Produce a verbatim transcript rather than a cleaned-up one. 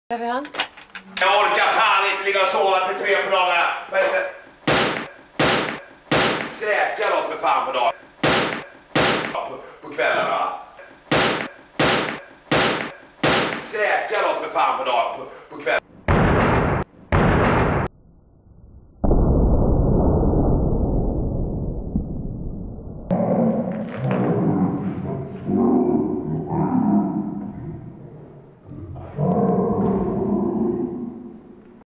Redan? Jag orkar fan inte ligga och sova till tre på dagarna. Käka något för fan på dagen. På, på kvällarna. Käka något för fan på dagen. På, på kvällarna.